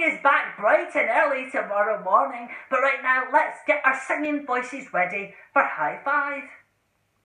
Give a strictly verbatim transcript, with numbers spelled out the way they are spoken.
is back bright and early tomorrow morning, but right now let's get our singing voices ready for high five.